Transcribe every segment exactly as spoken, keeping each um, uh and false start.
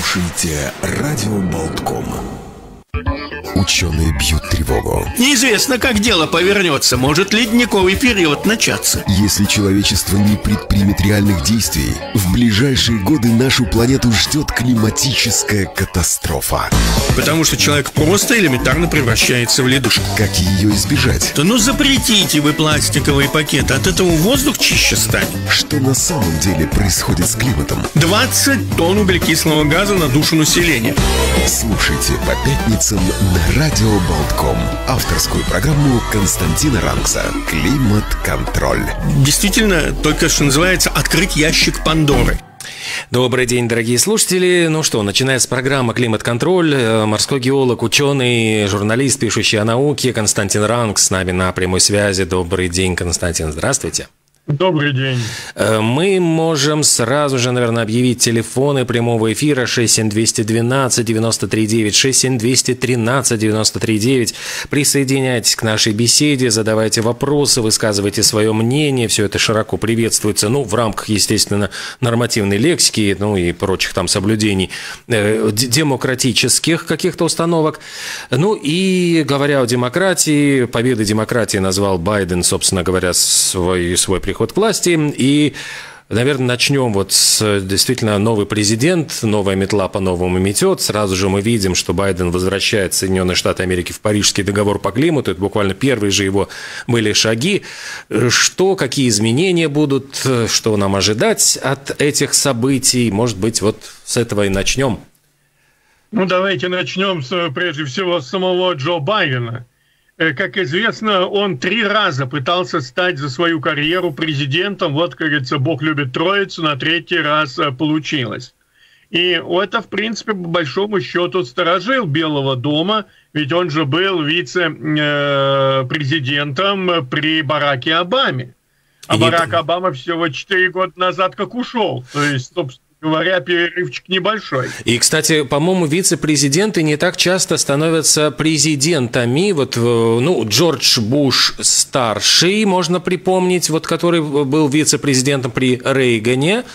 слушаете Радио Болтком. Ученые бьют тревогу. Неизвестно, как дело повернется. Может ледниковый период начаться. Если человечество не предпримет реальных действий, в ближайшие годы нашу планету ждет климатическая катастрофа. Потому что человек просто элементарно превращается в ледушку. Как ее избежать? Да ну запретите вы пластиковые пакеты. От этого воздух чище станет. Что на самом деле происходит с климатом? двадцать тонн углекислого газа на душу населения. Слушайте по пятницам на Радио Болтком авторскую программу Константина Ранкса «Климат-контроль». Действительно, только что называется «Открыть ящик Пандоры». Добрый день, дорогие слушатели. Ну что, начинается программа «Климат-контроль». Морской геолог, ученый, журналист, пишущий о науке Константин Ранкс с нами на прямой связи. Добрый день, Константин. Здравствуйте. Добрый день. Мы можем сразу же, наверное, объявить телефоны прямого эфира шесть семь два один два девять три девять, шесть семь два один три девять три девять. Присоединяйтесь к нашей беседе, задавайте вопросы, высказывайте свое мнение. Все это широко приветствуется, ну, в рамках, естественно, нормативной лексики, ну, и прочих там соблюдений э, демократических каких-то установок. Ну, и говоря о демократии, победой демократии назвал Байден, собственно говоря, свой, свой приход к власти. И, наверное, начнем вот с действительно новый президент, новая метла по-новому метет. Сразу же мы видим, что Байден возвращает Соединенные Штаты Америки в Парижский договор по климату. Это буквально первые же его были шаги. Что, какие изменения будут, что нам ожидать от этих событий? Может быть, вот с этого и начнем. Ну, давайте начнем с, прежде всего с самого Джо Байдена. Как известно, он три раза пытался стать за свою карьеру президентом. Вот, как говорится, Бог любит троицу, на третий раз получилось. И это, в принципе, по большому счету сторожил Белого дома, ведь он же был вице-президентом при Бараке Обаме. А Барак Обама всего четыре года назад как ушел. То есть, собственно говоря, перерывчик небольшой. И, кстати, по-моему, вице-президенты не так часто становятся президентами. Вот, ну, Джордж Буш старший, можно припомнить, вот, который был вице-президентом при Рейгане.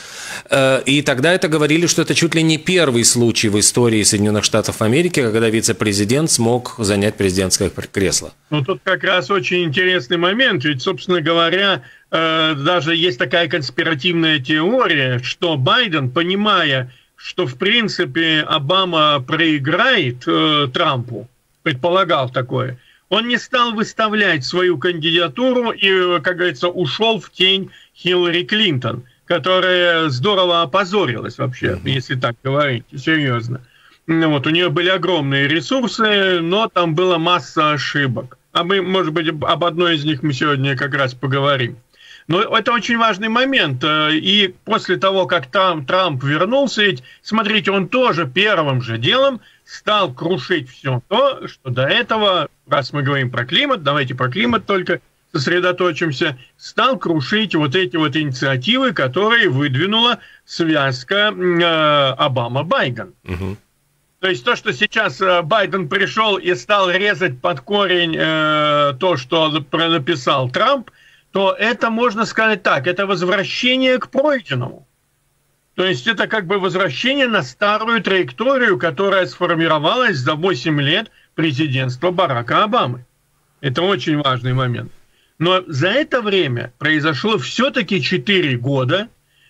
И тогда это говорили, что это чуть ли не первый случай в истории Соединенных Штатов Америки, когда вице-президент смог занять президентское кресло. Ну, тут как раз очень интересный момент, ведь, собственно говоря, даже есть такая конспиративная теория, что Байден, понимая, что, в принципе, Обама проиграет э, Трампу, предполагал такое, он не стал выставлять свою кандидатуру и, как говорится, ушел в тень Хиллари Клинтон, которая здорово опозорилась вообще, mm-hmm. если так говорить, серьезно. Ну, вот, у нее были огромные ресурсы, но там была масса ошибок. А мы, может быть, об одной из них мы сегодня как раз поговорим. Но это очень важный момент. И после того, как там Трамп вернулся, ведь, смотрите, он тоже первым же делом стал крушить все то, что до этого, раз мы говорим про климат, давайте про климат только сосредоточимся, стал крушить вот эти вот инициативы, которые выдвинула связка э, Обама-Байден. Угу. То есть то, что сейчас Байден пришел и стал резать под корень э, то, что написал Трамп, то это, можно сказать так, это возвращение к пройденному. То есть это как бы возвращение на старую траекторию, которая сформировалась за восемь лет президентства Барака Обамы. Это очень важный момент. Но за это время произошло все-таки четыре года,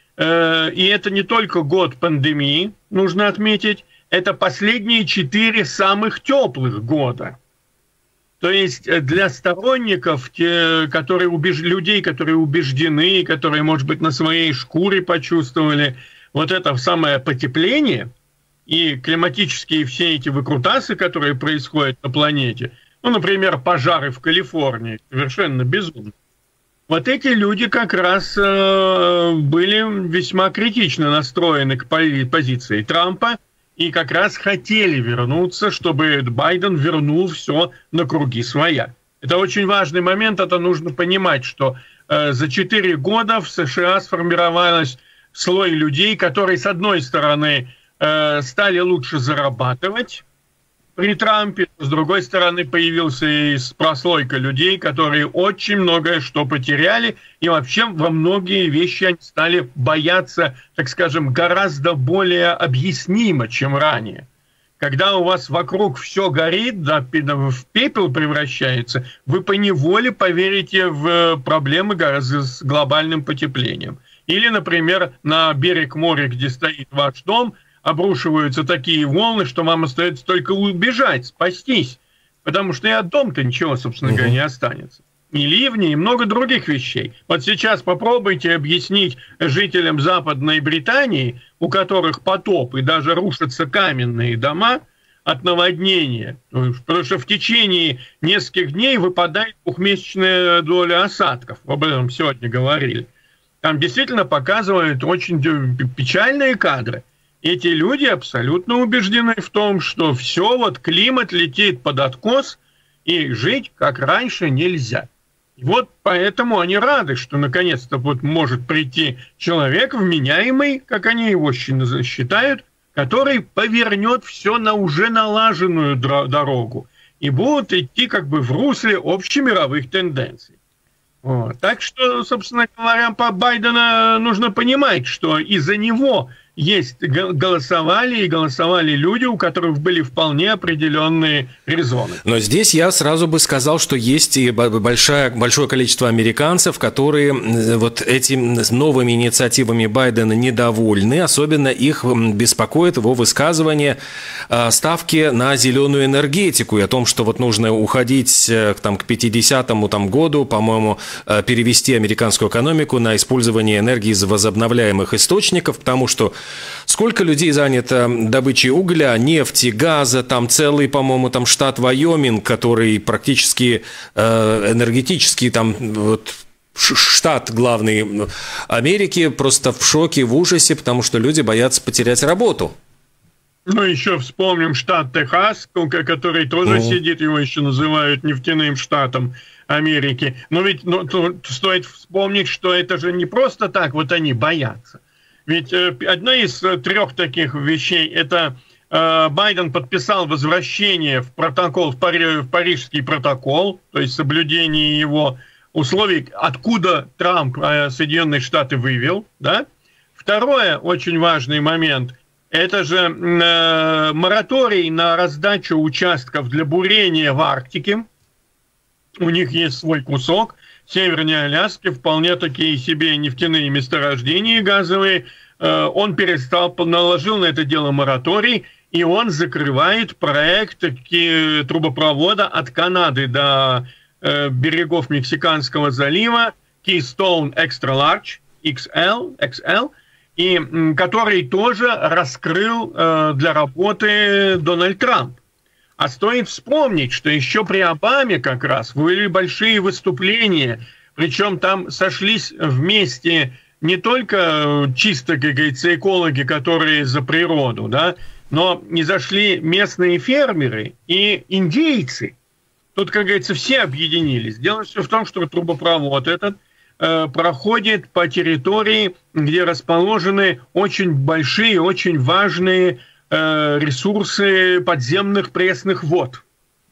э, и это не только год пандемии, нужно отметить, это последние четыре самых теплых года. То есть для сторонников, те, которые убеж... людей, которые убеждены, которые, может быть, на своей шкуре почувствовали вот это самое потепление и климатические все эти выкрутасы, которые происходят на планете, ну, например, пожары в Калифорнии, совершенно безумно. Вот эти люди как раз э, были весьма критично настроены к позиции Трампа, и как раз хотели вернуться, чтобы Байден вернул все на круги своя. Это очень важный момент, это нужно понимать, что э, за четыре года в США сформировалось слой людей, которые, с одной стороны, э, стали лучше зарабатывать, при Трампе, с другой стороны, появился и прослойка людей, которые очень многое что потеряли, и вообще во многие вещи они стали бояться, так скажем, гораздо более объяснимо, чем ранее. Когда у вас вокруг все горит, да, в пепел превращается, вы поневоле поверите в проблемы с глобальным потеплением. Или, например, на берег моря, где стоит ваш дом, обрушиваются такие волны, что вам остается только убежать, спастись. Потому что и от дома-то ничего, собственно говоря, не останется. И ливни, и много других вещей. Вот сейчас попробуйте объяснить жителям Западной Британии, у которых потоп и даже рушатся каменные дома от наводнения. Потому что в течение нескольких дней выпадает двухмесячная доля осадков. Об этом сегодня говорили. Там действительно показывают очень печальные кадры. Эти люди абсолютно убеждены в том, что все, вот климат летит под откос, и жить как раньше нельзя. И вот поэтому они рады, что наконец-то вот может прийти человек вменяемый, как они его считают, который повернет все на уже налаженную дорогу и будут идти как бы в русле общемировых тенденций. Вот. Так что, собственно говоря, по Байдена нужно понимать, что из-за него есть голосовали и голосовали люди, у которых были вполне определенные резоны. Но здесь я сразу бы сказал, что есть и большое, большое количество американцев, которые вот этими новыми инициативами Байдена недовольны. Особенно их беспокоит его высказывание ставки на зеленую энергетику и о том, что вот нужно уходить там, к пятидесятому там, году, по-моему, перевести американскую экономику на использование энергии из возобновляемых источников, потому что сколько людей занято добычей угля, нефти, газа, там целый, по-моему, там штат Вайоминг, который практически э, энергетический, там вот, штат главный Америки, просто в шоке, в ужасе, потому что люди боятся потерять работу. Ну, еще вспомним штат Техас, который тоже mm-hmm. сидит, его еще называют нефтяным штатом Америки. Но ведь ну, стоит вспомнить, что это же не просто так, вот они боятся. Ведь э, одна из э, трех таких вещей, это э, Байден подписал возвращение в протокол, в, Пари, в Парижский протокол, то есть соблюдение его условий, откуда Трамп э, Соединенные Штаты вывел. Да? Второе, очень важный момент, это же э, мораторий на раздачу участков для бурения в Арктике. У них есть свой кусок. Северной Аляски, вполне такие себе нефтяные месторождения газовые, он перестал, наложил на это дело мораторий, и он закрывает проект трубопровода от Канады до берегов Мексиканского залива Keystone Extra Large, икс эл, икс эл, и который тоже раскрыл для работы Дональд Трамп. А стоит вспомнить, что еще при Обаме как раз были большие выступления, причем там сошлись вместе не только чисто, как говорится, экологи, которые за природу, да, но не зашли местные фермеры и индейцы. Тут, как говорится, все объединились. Дело все в том, что трубопровод этот э, проходит по территории, где расположены очень большие, очень важные ресурсы подземных пресных вод.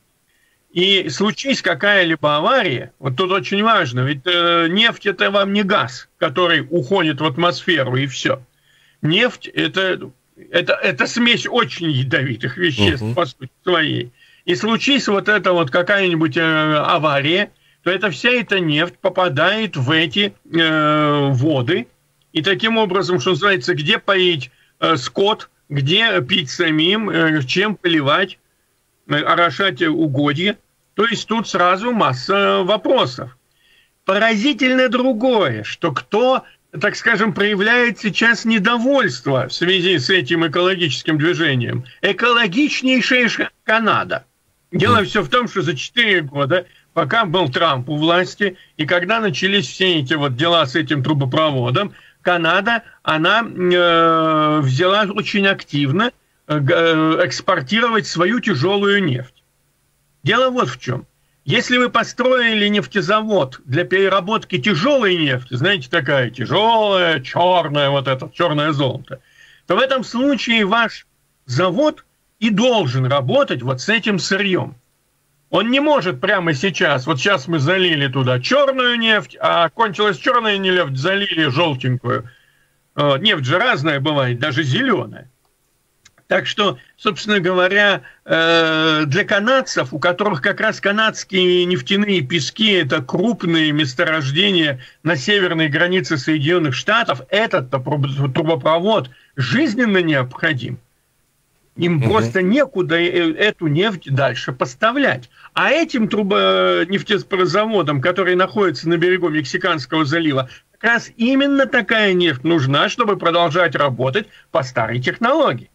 И случись какая-либо авария, вот тут очень важно, ведь э, нефть – это вам не газ, который уходит в атмосферу, и все. Нефть – это, это, это смесь очень ядовитых веществ, uh-huh. по сути своей. И случись вот эта вот какая-нибудь э, авария, то это вся эта нефть попадает в эти э, воды, и таким образом, что называется, где поить э, скот, где пить самим, чем поливать, орошать угодья. То есть тут сразу масса вопросов. Поразительно другое, что кто, так скажем, проявляет сейчас недовольство в связи с этим экологическим движением. Экологичнейшая Канада. Дело все в том, что за четыре года, пока был Трамп у власти, и когда начались все эти вот дела с этим трубопроводом, Канада, она э, взяла очень активно э, экспортировать свою тяжелую нефть. Дело вот в чем. Если вы построили нефтезавод для переработки тяжелой нефти, знаете, такая тяжелая, черная, вот это, черное золото, то в этом случае ваш завод и должен работать вот с этим сырьем. Он не может прямо сейчас, вот сейчас мы залили туда черную нефть, а кончилась черная нефть, залили желтенькую. Нефть же разная бывает, даже зеленая. Так что, собственно говоря, для канадцев, у которых как раз канадские нефтяные пески – это крупные месторождения на северной границе Соединенных Штатов, этот трубопровод жизненно необходим. Им угу. просто некуда эту нефть дальше поставлять. А этим трубонефтепроводам, которые находятся на берегу Мексиканского залива, как раз именно такая нефть нужна, чтобы продолжать работать по старой технологии.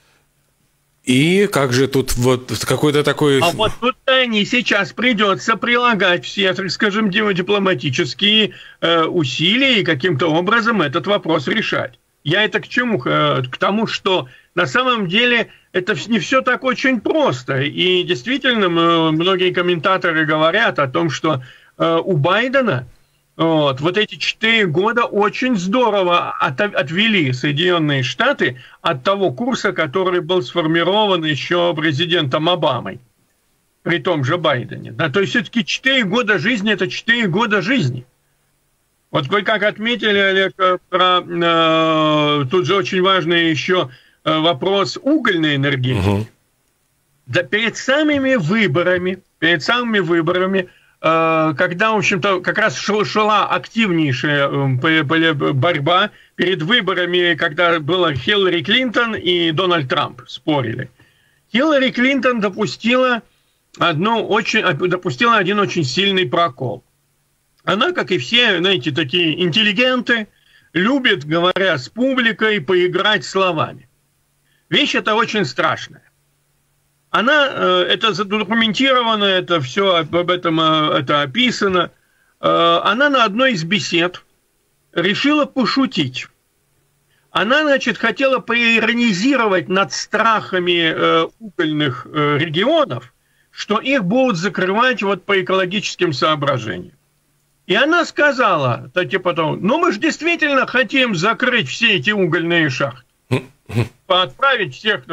И как же тут вот какой-то такой... А вот тут они сейчас придется прилагать все, так скажем, дипломатические э, усилия и каким-то образом этот вопрос решать. Я это к чему? К тому, что на самом деле это не все так очень просто. И действительно, многие комментаторы говорят о том, что э, у Байдена вот, вот эти четыре года очень здорово от, отвели Соединенные Штаты от того курса, который был сформирован еще президентом Обамой, при том же Байдене. Да, то есть все-таки четыре года жизни – это четыре года жизни. Вот вы как отметили, Олег, про, э, тут же очень важный еще вопрос угольной энергетики. Угу. Да, перед самыми выборами, перед самыми выборами, э, когда, в общем-то, как раз шла активнейшая борьба перед выборами, когда было Хиллари Клинтон и Дональд Трамп спорили. Хиллари Клинтон допустила, одну очень, допустила один очень сильный прокол. Она, как и все, знаете, такие интеллигенты, любит, говоря с публикой, поиграть словами. Вещь эта очень страшная. Она, это задокументировано, это все об этом это описано. Она на одной из бесед решила пошутить. Она, значит, хотела поиронизировать над страхами угольных регионов, что их будут закрывать вот по экологическим соображениям. И она сказала, то, типа, ну мы же действительно хотим закрыть все эти угольные шахты. Отправить всех.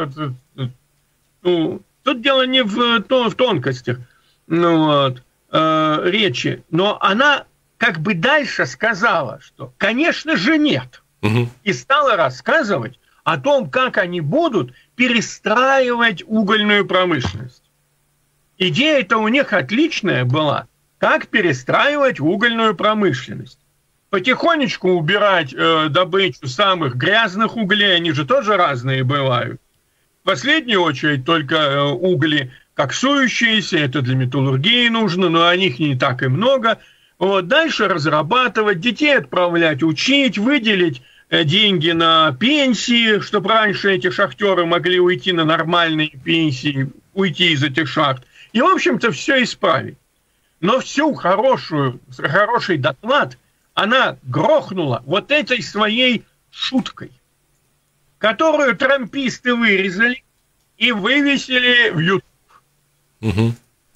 Ну, тут дело не в, то, в тонкостях ну, вот, э, речи. Но она как бы дальше сказала, что, конечно же, нет. Угу. И стала рассказывать о том, как они будут перестраивать угольную промышленность. Идея-то у них отличная была. Как перестраивать угольную промышленность. Потихонечку убирать э, добычу самых грязных углей, они же тоже разные бывают. В последнюю очередь только э, угли коксующиеся, это для металлургии нужно, но о них не так и много. Вот, дальше разрабатывать, детей отправлять, учить, выделить э, деньги на пенсии, чтобы раньше эти шахтеры могли уйти на нормальные пенсии, уйти из этих шахт. И, в общем-то, все исправить. Но всю хорошую, хороший доклад она грохнула вот этой своей шуткой, которую трамписты вырезали и вывесили в YouTube. Угу.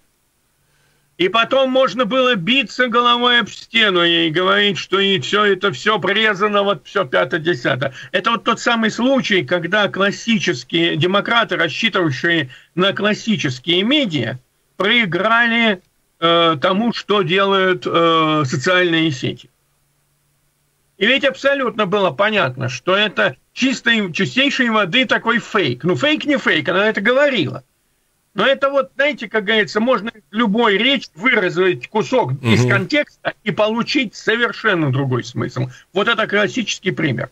И потом можно было биться головой об стену и говорить, что и все это все прирезано, вот все пятое-десятое. Это вот тот самый случай, когда классические демократы, рассчитывающие на классические медиа, проиграли э, тому, что делают э, социальные сети. И ведь абсолютно было понятно, что это чистой, чистейшей воды такой фейк. Ну, фейк не фейк, она это говорила. Но это вот, знаете, как говорится, можно любой речь вырезать кусок угу. из контекста и получить совершенно другой смысл. Вот это классический пример.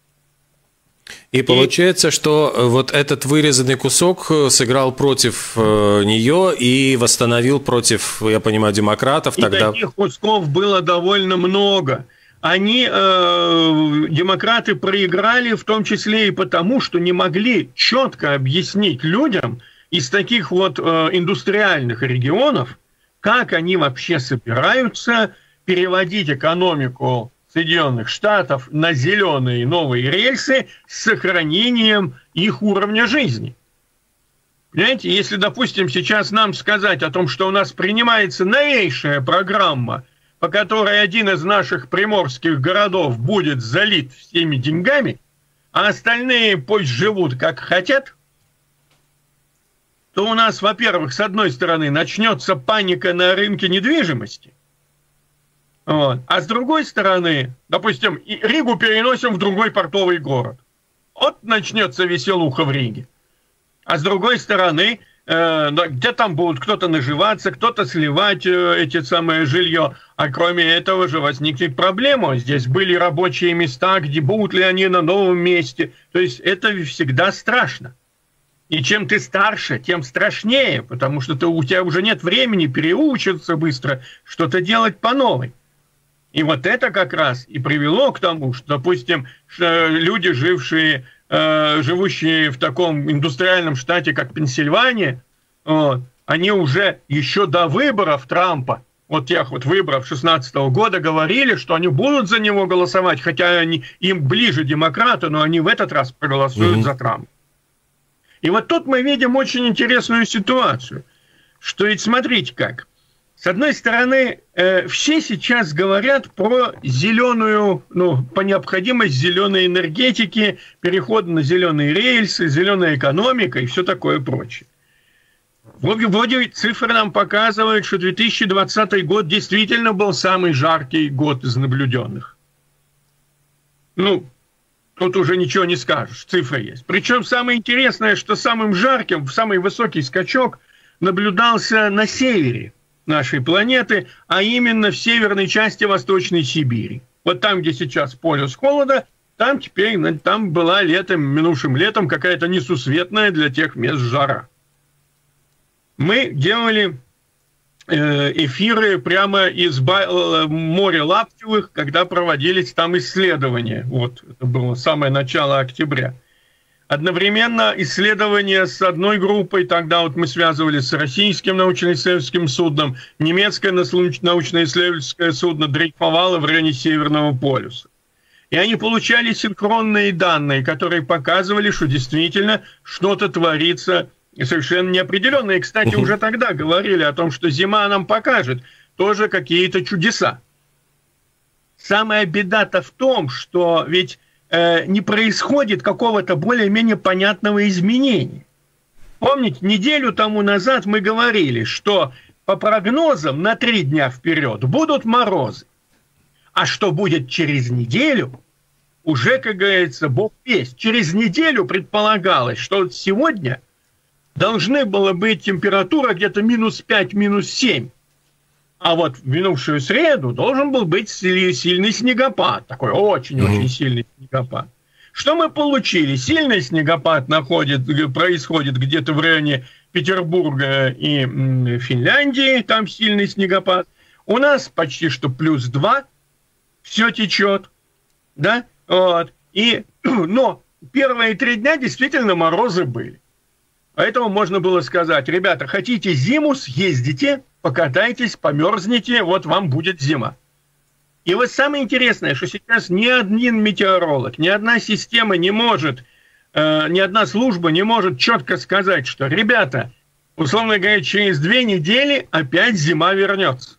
И получается, и... что вот этот вырезанный кусок сыграл против нее и восстановил против, я понимаю, демократов. И тогда... таких кусков было довольно много. Они, э, демократы, проиграли в том числе и потому, что не могли четко объяснить людям из таких вот э, индустриальных регионов, как они вообще собираются переводить экономику Соединенных Штатов на зеленые новые рельсы с сохранением их уровня жизни. Понимаете, если, допустим, сейчас нам сказать о том, что у нас принимается новейшая программа, по которой один из наших приморских городов будет залит всеми деньгами, а остальные пусть живут как хотят, то у нас, во-первых, с одной стороны, начнется паника на рынке недвижимости, вот, а с другой стороны, допустим, Ригу переносим в другой портовый город. Вот начнется веселуха в Риге. А с другой стороны, э, где там будут кто-то наживаться, кто-то сливать э, эти самые жилье. А кроме этого же возникнет проблема. Здесь были рабочие места, где будут ли они на новом месте. То есть это всегда страшно. И чем ты старше, тем страшнее, потому что ты, у тебя уже нет времени переучиться быстро, что-то делать по новой. И вот это как раз и привело к тому, что, допустим, люди, жившие, э, живущие в таком индустриальном штате, как Пенсильвания, вот, они уже еще до выборов Трампа, вот тех вот выборов шестнадцатого года, говорили, что они будут за него голосовать, хотя они, им ближе демократы, но они в этот раз проголосуют mm-hmm. за Трампа. И вот тут мы видим очень интересную ситуацию, что ведь смотрите как. С одной стороны, э, все сейчас говорят про зеленую, ну, по необходимости зеленой энергетики, переход на зеленые рельсы, зеленая экономика и все такое прочее. Вроде цифры нам показывают, что две тысячи двадцатый год действительно был самый жаркий год из наблюденных. Ну, тут уже ничего не скажешь, цифры есть. Причем самое интересное, что самым жарким, самый высокий скачок наблюдался на севере нашей планеты, а именно в северной части Восточной Сибири. Вот там, где сейчас полюс холода, там теперь, там была летом, минувшим летом какая-то несусветная для тех мест жара. Мы делали эфиры прямо из моря Лаптевых, когда проводились там исследования. Вот, это было самое начало октября. Одновременно исследования с одной группой, тогда вот мы связывались с российским научно-исследовательским судном, немецкое научно-исследовательское судно дрейфовало в районе Северного полюса. И они получали синхронные данные, которые показывали, что действительно что-то творится совершенно неопределенно. И, кстати, уже тогда говорили о том, что зима нам покажет тоже какие-то чудеса. Самая беда-то в том, что ведь не происходит какого-то более-менее понятного изменения. Помните, неделю тому назад мы говорили, что по прогнозам на три дня вперед будут морозы. А что будет через неделю, уже, как говорится, бог весть. Через неделю предполагалось, что сегодня должны было быть температура где-то минус пять, минус семь. А вот в минувшую среду должен был быть сильный снегопад. Такой очень-очень mm-hmm. сильный снегопад. Что мы получили? Сильный снегопад находит, происходит где-то в районе Петербурга и Финляндии. Там сильный снегопад. У нас почти что плюс два. Все течет. Да? Вот. И, но первые три дня действительно морозы были. Поэтому можно было сказать: ребята, хотите зиму, съездите, покатайтесь, померзните, вот вам будет зима. И вот самое интересное, что сейчас ни один метеоролог, ни одна система не может, э, ни одна служба не может четко сказать, что, ребята, условно говоря, через две недели опять зима вернется.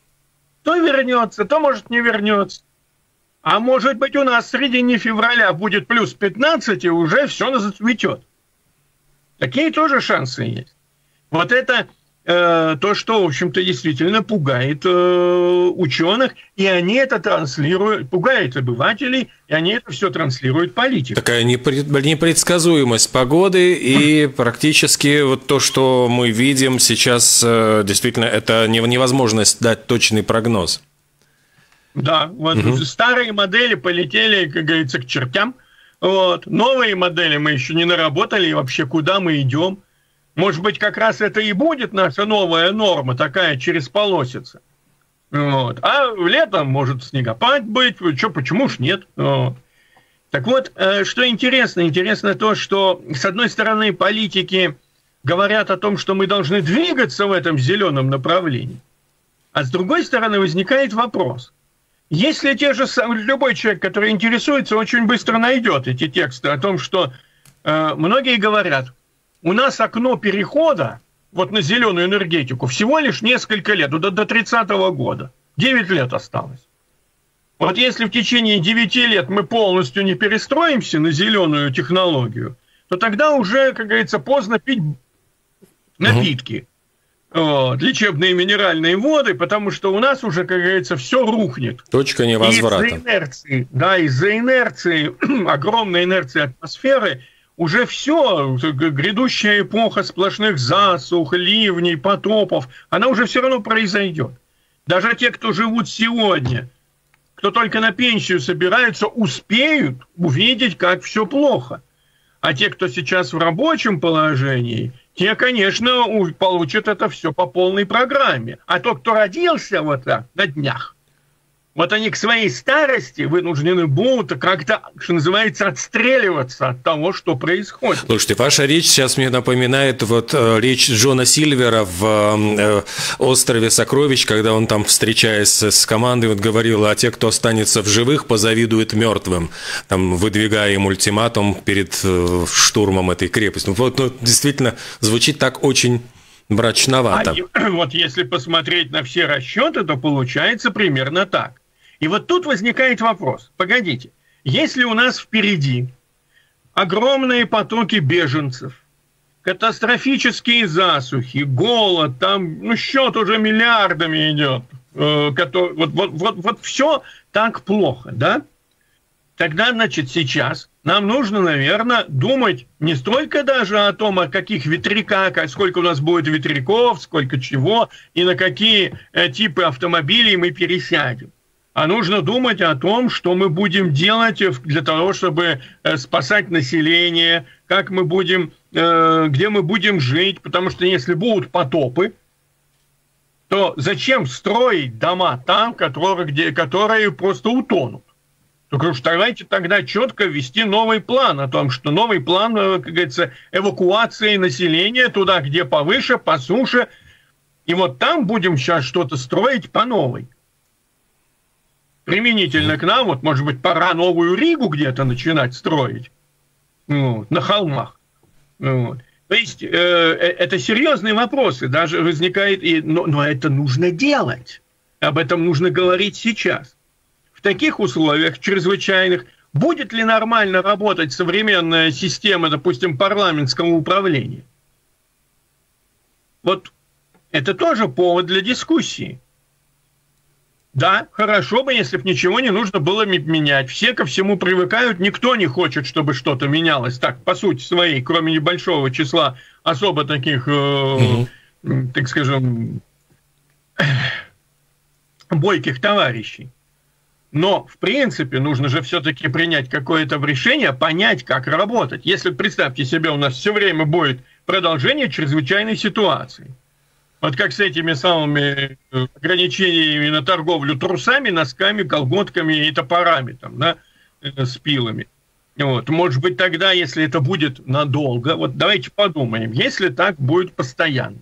То вернется, то, может, не вернется. А может быть, у нас в середине февраля будет плюс пятнадцать, и уже все зацветет. Такие тоже шансы есть. Вот это э, то, что, в общем-то, действительно пугает э, ученых, и они это транслируют, пугает обывателей, и они это все транслируют политикам. Такая непредсказуемость погоды, и практически вот то, что мы видим сейчас, э, действительно, это невозможность дать точный прогноз. Да, вот угу. Старые модели полетели, как говорится, к чертям. Вот. Новые модели мы еще не наработали, и вообще куда мы идем. Может быть, как раз это и будет наша новая норма, такая через полосица. Вот. А летом может снегопад быть, что, почему ж нет? Вот. Так вот, что интересно, интересно то, что, с одной стороны, политики говорят о том, что мы должны двигаться в этом зеленом направлении, а с другой стороны возникает вопрос. Если те же самые, любой человек, который интересуется, очень быстро найдет эти тексты о том, что э, многие говорят, у нас окно перехода вот на зеленую энергетику всего лишь несколько лет, до, до тридцатого года, девять лет осталось. Вот если в течение девяти лет мы полностью не перестроимся на зеленую технологию, то тогда уже, как говорится, поздно пить, напитки, uh-huh. вот, лечебные минеральные воды, потому что у нас уже, как говорится, все рухнет. Точка невозврата. Из-за инерции, да, из-за инерции, огромной инерции атмосферы, уже все, грядущая эпоха сплошных засух, ливней, потопов, она уже все равно произойдет. Даже те, кто живут сегодня, кто только на пенсию собираются, успеют увидеть, как все плохо. А те, кто сейчас в рабочем положении, те, конечно, получат это все по полной программе. А тот, кто родился вот так, на днях, вот они к своей старости вынуждены будут как-то, что называется, отстреливаться от того, что происходит. Слушайте, ваша речь сейчас мне напоминает вот э, речь Джона Сильвера в э, «Острове сокровищ», когда он там, встречаясь с командой, вот говорил, а те, кто останется в живых, позавидуют мертвым, там, выдвигая им ультиматум перед э, штурмом этой крепости. Ну, вот, ну, действительно, звучит так очень мрачновато. А, вот если посмотреть на все расчеты, то получается примерно так. И вот тут возникает вопрос. Погодите, если у нас впереди огромные потоки беженцев, катастрофические засухи, голод, там, ну, счет уже миллиардами идет, э, который, вот, вот, вот, вот все так плохо, да? Тогда, значит, сейчас нам нужно, наверное, думать не столько даже о том, о каких ветряках, а сколько у нас будет ветряков, сколько чего, и на какие э, типы автомобилей мы пересядем. А нужно думать о том, что мы будем делать для того, чтобы спасать население, как мы будем, где мы будем жить. Потому что если будут потопы, то зачем строить дома там, которые, где, которые просто утонут? Только уж давайте тогда четко ввести новый план о том, что новый план, как говорится, эвакуации населения туда, где повыше, по суше. И вот там будем сейчас что-то строить по новой. Применительно к нам, вот, может быть, пора новую Ригу где-то начинать строить, вот, на холмах. Вот. То есть, э, это серьезные вопросы, даже возникает, и, но, но это нужно делать, об этом нужно говорить сейчас. В таких условиях чрезвычайных будет ли нормально работать современная система, допустим, парламентского управления? Вот это тоже повод для дискуссии. Да, хорошо бы, если бы ничего не нужно было менять. Все ко всему привыкают, никто не хочет, чтобы что-то менялось. Так, по сути своей, кроме небольшого числа особо таких, э, mm-hmm. так скажем, бойких товарищей. Но, в принципе, нужно же все-таки принять какое-то решение, понять, как работать. Если, представьте себе, у нас все время будет продолжение чрезвычайной ситуации. Вот как с этими самыми ограничениями на торговлю трусами, носками, колготками и топорами, там, да, с пилами. Вот. Может быть, тогда, если это будет надолго, вот давайте подумаем, если так будет постоянно,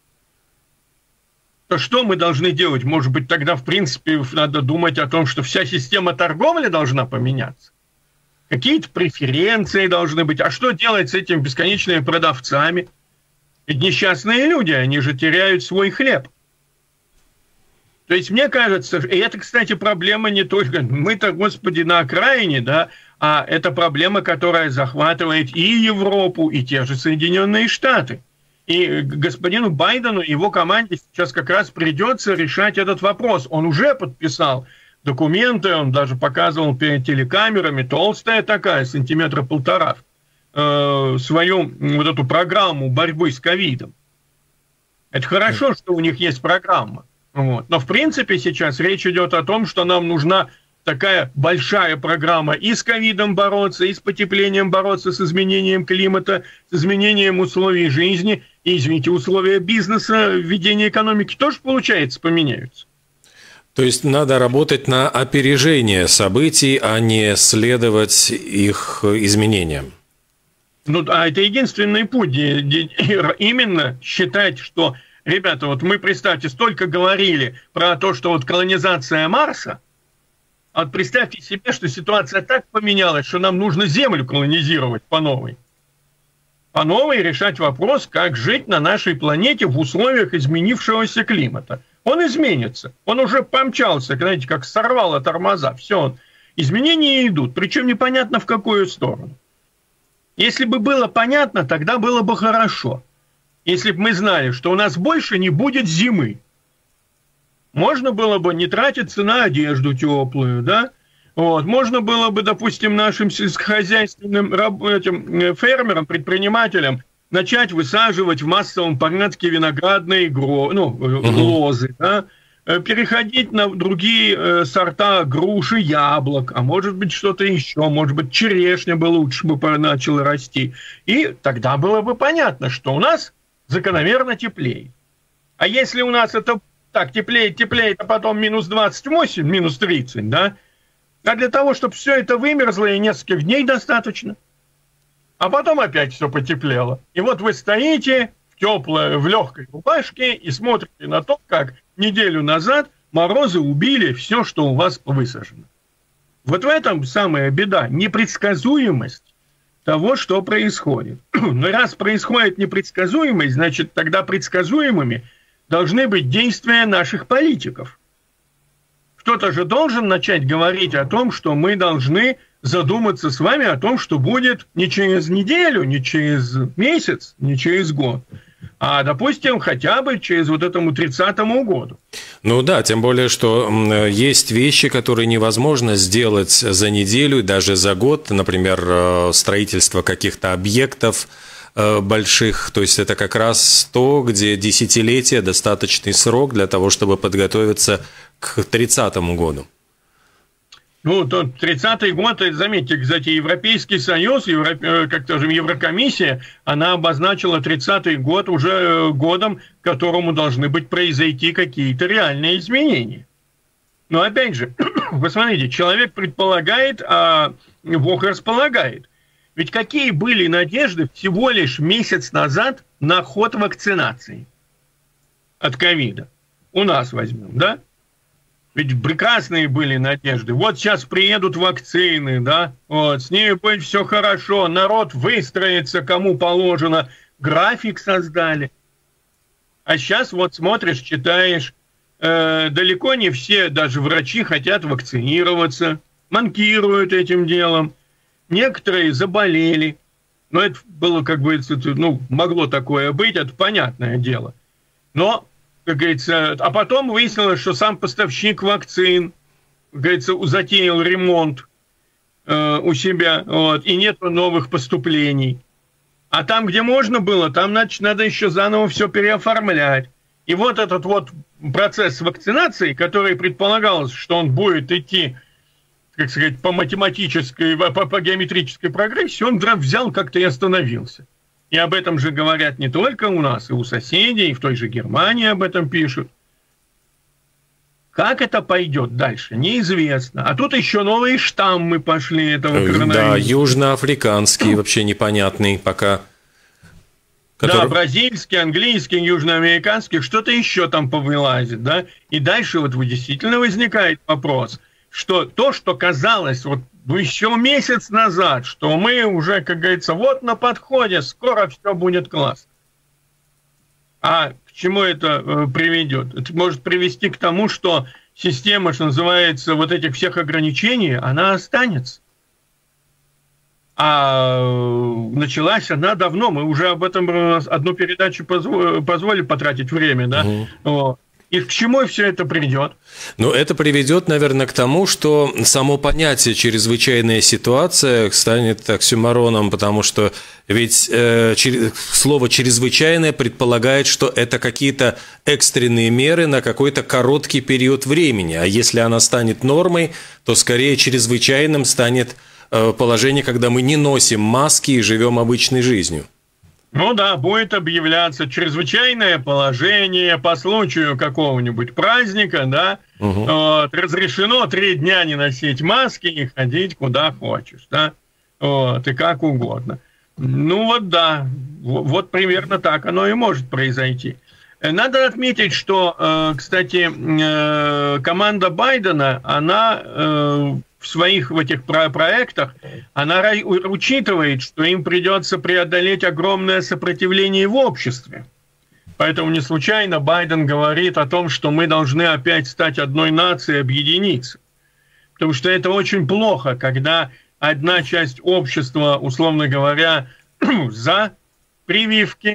то что мы должны делать? Может быть, тогда, в принципе, надо думать о том, что вся система торговли должна поменяться? Какие-то преференции должны быть? А что делать с этими бесконечными продавцами? Ведь несчастные люди, они же теряют свой хлеб. То есть, мне кажется, и это, кстати, проблема не только... Мы-то, господи, на окраине, да, а это проблема, которая захватывает и Европу, и те же Соединенные Штаты. И господину Байдену и его команде сейчас как раз придется решать этот вопрос. Он уже подписал документы, он даже показывал перед телекамерами, толстая такая, сантиметра полтора, свою вот эту программу борьбы с ковидом. Это хорошо, что у них есть программа. Вот. Но в принципе сейчас речь идет о том, что нам нужна такая большая программа и с ковидом бороться, и с потеплением бороться, с изменением климата, с изменением условий жизни. И, извините, условия бизнеса, ведения экономики тоже, получается, поменяются. То есть надо работать на опережение событий, а не следовать их изменениям. Ну, а это единственный путь, именно считать, что, ребята, вот мы, представьте, столько говорили про то, что вот колонизация Марса, а вот представьте себе, что ситуация так поменялась, что нам нужно Землю колонизировать по новой. По новой решать вопрос, как жить на нашей планете в условиях изменившегося климата. Он изменится, он уже помчался, знаете, как сорвало тормоза, все, изменения идут, причем непонятно в какую сторону. Если бы было понятно, тогда было бы хорошо. если бы мы знали, что у нас больше не будет зимы, можно было бы не тратиться на одежду теплую, да? Вот. Можно было бы, допустим, нашим сельскохозяйственным этим, фермерам, предпринимателям начать высаживать в массовом порядке виноградные гро... ну, лозы, да? Переходить на другие сорта груши, яблок, а может быть что-то еще, может быть черешня бы лучше бы начала расти. И тогда было бы понятно, что у нас закономерно теплеет. А если у нас это так теплеет, теплеет, а потом минус двадцать восемь, минус тридцать, да? А для того, чтобы все это вымерзло, и нескольких дней достаточно. А потом опять все потеплело. И вот вы стоите в теплой, в легкой рубашке и смотрите на то, как неделю назад морозы убили все, что у вас высажено. Вот в этом самая беда, непредсказуемость того, что происходит. Но раз происходит непредсказуемость, значит, тогда предсказуемыми должны быть действия наших политиков. Кто-то же должен начать говорить о том, что мы должны задуматься с вами о том, что будет не через неделю, не через месяц, не через год, а, допустим, хотя бы через вот этому тридцатому году. Ну да, тем более, что есть вещи, которые невозможно сделать за неделю, даже за год, например, строительство каких-то объектов больших, то есть это как раз то, где десятилетие достаточный срок для того, чтобы подготовиться к тридцатому году. Ну, тот тридцатый год, заметьте, кстати, Европейский Союз, Евро, как скажем, Еврокомиссия, она обозначила тридцатый год уже годом, к которому должны быть произойти какие-то реальные изменения. Но опять же, вы смотрите, человек предполагает, а Бог располагает. Ведь какие были надежды всего лишь месяц назад на ход вакцинации от ковида? У нас возьмем, да? Ведь прекрасные были надежды. Вот сейчас приедут вакцины, да, вот, с ними будет все хорошо, народ выстроится, кому положено, график создали. А сейчас вот смотришь, читаешь, э, далеко не все, даже врачи, хотят вакцинироваться, манкируют этим делом. Некоторые заболели, но это было, как бы, ну, могло такое быть, это понятное дело. Но, как говорится, а потом выяснилось, что сам поставщик вакцин, как говорится, затеял ремонт э, у себя, вот, и нет новых поступлений. А там, где можно было, там, значит, надо еще заново все переоформлять. И вот этот вот процесс вакцинации, который предполагалось, что он будет идти, как сказать, по математической, по, по геометрической прогрессии, он вдруг взял как-то и остановился. И об этом же говорят не только у нас, и у соседей, и в той же Германии об этом пишут. Как это пойдет дальше, неизвестно. А тут еще новые штаммы пошли этого коронавируса. Да, южноафриканский, вообще непонятный пока. Который... Да, бразильский, английский, южноамериканский, что-то еще там повылазит, да. И дальше вот действительно возникает вопрос, что то, что казалось вот еще месяц назад, что мы уже, как говорится, вот на подходе, скоро все будет классно. А к чему это э, приведет? Это может привести к тому, что система, что называется, вот этих всех ограничений, она останется. А началась она давно, мы уже об этом одну передачу позволили, позволили потратить время, да? Угу. Вот. И к чему все это придет? Ну, это приведет, наверное, к тому, что само понятие «чрезвычайная ситуация» станет оксюмороном, потому что ведь э, чер... слово «чрезвычайное» предполагает, что это какие-то экстренные меры на какой-то короткий период времени, а если она станет нормой, то скорее чрезвычайным станет э, положение, когда мы не носим маски и живем обычной жизнью. Ну да, будет объявляться чрезвычайное положение по случаю какого-нибудь праздника, да, угу. Вот, разрешено три дня не носить маски и ходить куда хочешь, да, вот, и как угодно. Ну вот да, вот примерно так оно и может произойти. Надо отметить, что, кстати, команда Байдена, она... в своих в этих проектах, она учитывает, что им придется преодолеть огромное сопротивление в обществе. Поэтому не случайно Байден говорит о том, что мы должны опять стать одной нацией, объединиться. Потому что это очень плохо, когда одна часть общества, условно говоря, за прививки,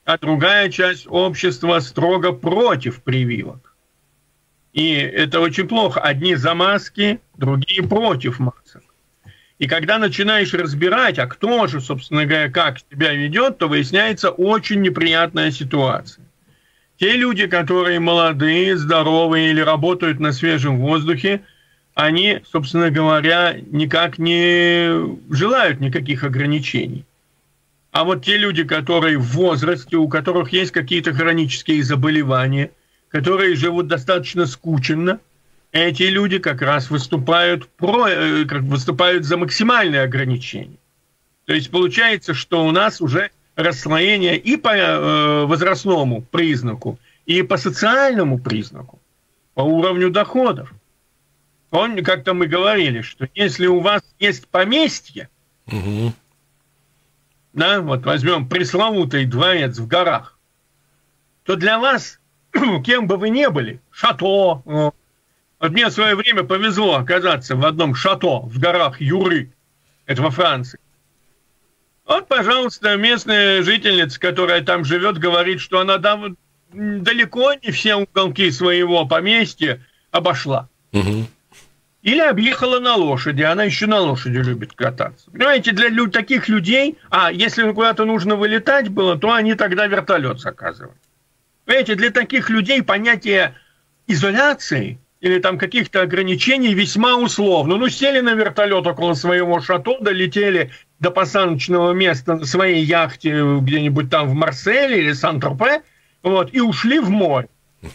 а другая часть общества строго против прививок. И это очень плохо. Одни за маски, другие против масок. И когда начинаешь разбирать, а кто же, собственно говоря, как себя ведет, то выясняется очень неприятная ситуация. Те люди, которые молодые, здоровые или работают на свежем воздухе, они, собственно говоря, никак не желают никаких ограничений. А вот те люди, которые в возрасте, у которых есть какие-то хронические заболевания, которые живут достаточно скученно, эти люди как раз выступают, про, как выступают за максимальные ограничения. То есть получается, что у нас уже расслоение и по э, возрастному признаку, и по социальному признаку, по уровню доходов. Помните, как-то мы говорили, что если у вас есть поместье, угу. да, вот возьмем пресловутый дворец в горах, то для вас, кем бы вы ни были, шато, вот мне в свое время повезло оказаться в одном шато в горах Юры, это во Франции. Вот, пожалуйста, местная жительница, которая там живет, говорит, что она там далеко не все уголки своего поместья обошла. Угу. Или объехала на лошади, она еще на лошади любит кататься. Понимаете, для лю- таких людей, а если куда-то нужно вылетать было, то они тогда вертолет заказывают. Понимаете, для таких людей понятие изоляции или там каких-то ограничений весьма условно. Ну, сели на вертолет около своего шато, долетели до посадочного места на своей яхте где-нибудь там в Марселе или Сан-Тропе, вот, и ушли в море.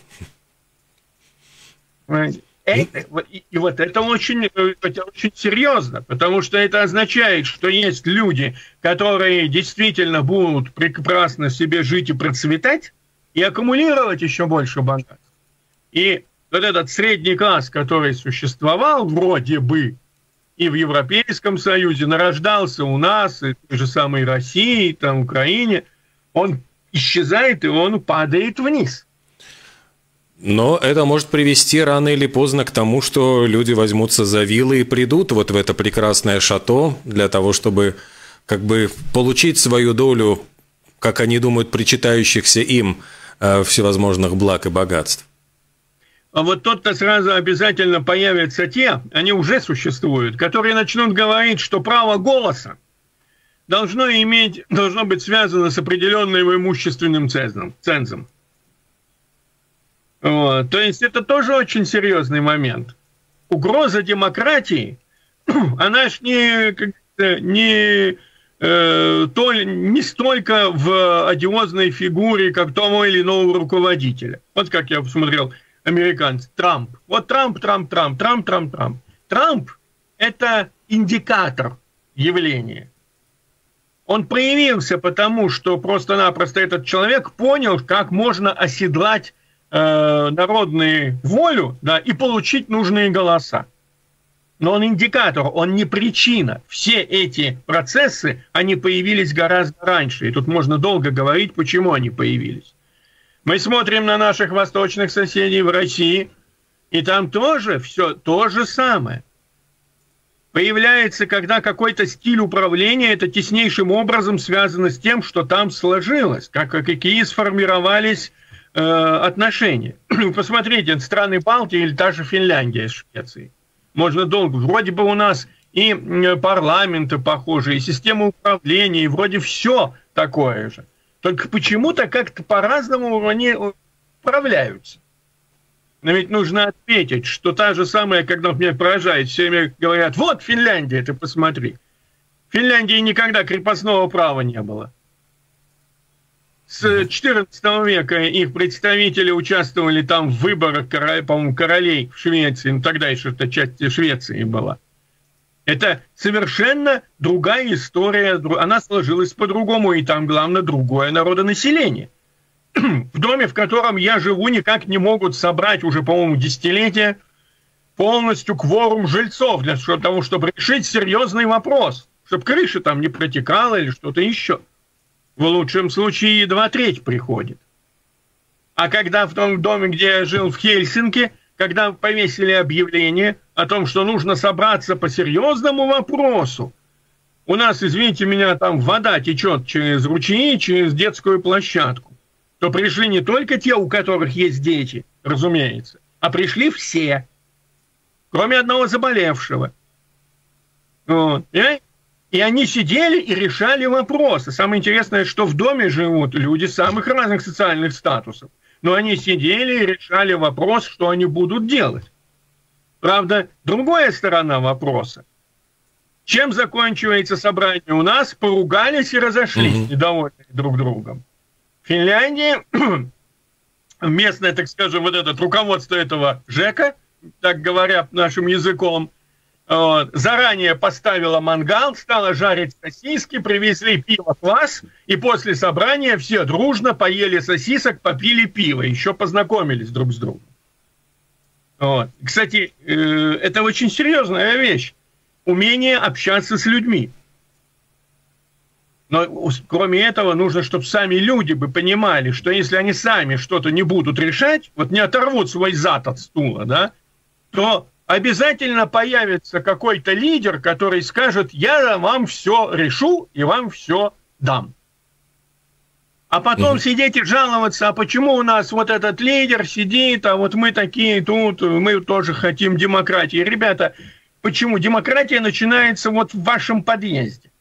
Это, и, и вот это очень, это очень серьезно, потому что это означает, что есть люди, которые действительно будут прекрасно себе жить и процветать, и аккумулировать еще больше богатств. И вот этот средний класс, который существовал вроде бы и в Европейском Союзе, нарождался у нас, и в той же самой России, там, Украине, он исчезает, и он падает вниз. Но это может привести рано или поздно к тому, что люди возьмутся за вилы и придут вот в это прекрасное шато для того, чтобы как бы получить свою долю, как они думают, причитающихся им э, всевозможных благ и богатств. А вот тот-то сразу обязательно появятся те, они уже существуют, которые начнут говорить, что право голоса должно иметь, должно быть связано с определенным имущественным цензом. цензом. Вот. То есть это тоже очень серьезный момент. Угроза демократии, она ж не, не, э, то, не столько в одиозной фигуре, как того или иного руководителя. Вот как я посмотрел, американцы, Трамп. Вот Трамп, Трамп, Трамп, Трамп, Трамп, Трамп. Трамп – это индикатор явления. Он проявился потому, что просто-напросто этот человек понял, как можно оседлать народную волю, да, и получить нужные голоса. Но он индикатор, он не причина. Все эти процессы, они появились гораздо раньше. И тут можно долго говорить, почему они появились. Мы смотрим на наших восточных соседей в России, и там тоже все то же самое. Появляется, когда какой-то стиль управления, это теснейшим образом связано с тем, что там сложилось, как, какие сформировались отношения. Посмотрите, страны Балтии или та же Финляндия с Швецией. Можно долго. Вроде бы у нас и парламенты похожие, и система управления, и вроде все такое же. Только почему-то как-то по-разному они управляются. Но ведь нужно отметить, что та же самая, когда меня поражает, все время говорят, вот Финляндия, ты посмотри. В Финляндии никогда крепостного права не было. С четырнадцатого века их представители участвовали там в выборах, по-моему, королей в Швеции, ну тогда еще эта часть Швеции была. Это совершенно другая история, она сложилась по-другому, и там, главное, другое народонаселение. В доме, в котором я живу, никак не могут собрать уже, по-моему, десятилетия полностью кворум жильцов для того, чтобы решить серьезный вопрос, чтобы крыша там не протекала или что-то еще. В лучшем случае едва треть приходит. А когда в том доме, где я жил в Хельсинки, когда повесили объявление о том, что нужно собраться по серьезному вопросу у нас, извините меня, там вода течет через ручьи, через детскую площадку, то пришли не только те, у которых есть дети, разумеется, а пришли все, кроме одного заболевшего. Вот. И они сидели и решали вопросы. Самое интересное, что в доме живут люди самых разных социальных статусов. Но они сидели и решали вопрос, что они будут делать. Правда, другая сторона вопроса. Чем заканчивается собрание у нас? Поругались и разошлись, mm-hmm. недовольны друг другом. В Финляндии местное, так скажем, вот это руководство этого ЖЭКа, так говоря нашим языком, вот, заранее поставила мангал, стала жарить сосиски, привезли пиво, квас, и после собрания все дружно поели сосисок, попили пиво, еще познакомились друг с другом. Вот. Кстати, э, это очень серьезная вещь. Умение общаться с людьми. Но кроме этого нужно, чтобы сами люди бы понимали, что если они сами что-то не будут решать, вот не оторвут свой зад от стула, да, то обязательно появится какой-то лидер, который скажет: я вам все решу и вам все дам. А потом mm-hmm. сидеть и жаловаться, а почему у нас вот этот лидер сидит, а вот мы такие тут, мы тоже хотим демократии. Ребята, почему? Демократия начинается вот в вашем подъезде.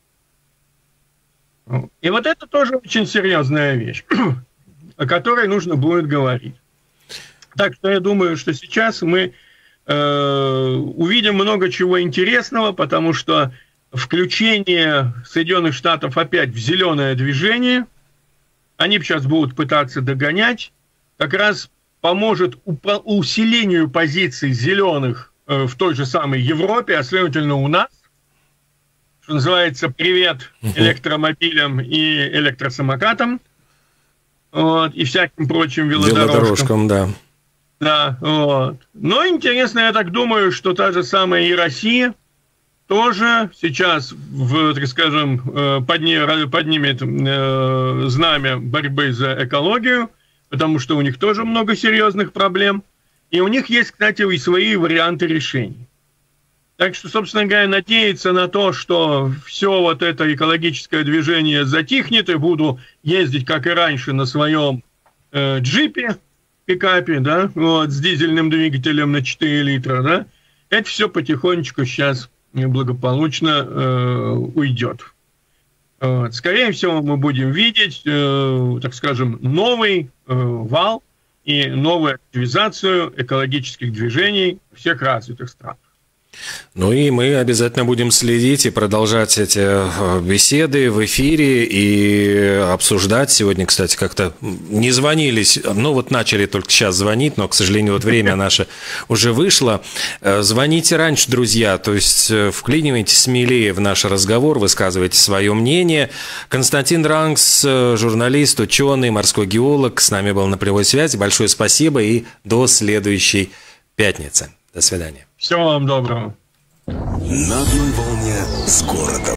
И вот это тоже очень серьезная вещь, о которой нужно будет говорить. Так что я думаю, что сейчас мы э, увидим много чего интересного, потому что включение Соединенных Штатов опять в зеленое движение, они сейчас будут пытаться догонять, как раз поможет усилению позиций зеленых э, в той же самой Европе, а следовательно у нас. Что называется, привет электромобилям и электросамокатам, вот, и всяким прочим велодорожкам. Велодорожкам, да. Да, вот. Но интересно, я так думаю, что та же самая и Россия тоже сейчас, в, так скажем, подни, поднимет э, знамя борьбы за экологию, потому что у них тоже много серьезных проблем. И у них есть, кстати, и свои варианты решений. Так что, собственно говоря, надеяться на то, что все вот это экологическое движение затихнет, и буду ездить, как и раньше, на своем э, джипе, пикапе, да, вот, с дизельным двигателем на четыре литра, да, это все потихонечку сейчас благополучно э, уйдет. Вот. Скорее всего, мы будем видеть, э, так скажем, новый э, вал и новую активизацию экологических движений всех развитых стран. Ну и мы обязательно будем следить и продолжать эти беседы в эфире и обсуждать. Сегодня, кстати, как-то не звонились, ну вот начали только сейчас звонить, но, к сожалению, вот время наше уже вышло. Звоните раньше, друзья, то есть вклинивайтесь смелее в наш разговор, высказывайте свое мнение. Константин Рангс, журналист, ученый, морской геолог, с нами был на прямой связи. Большое спасибо и до следующей пятницы. До свидания. Всего вам доброго. На одной волне с городом.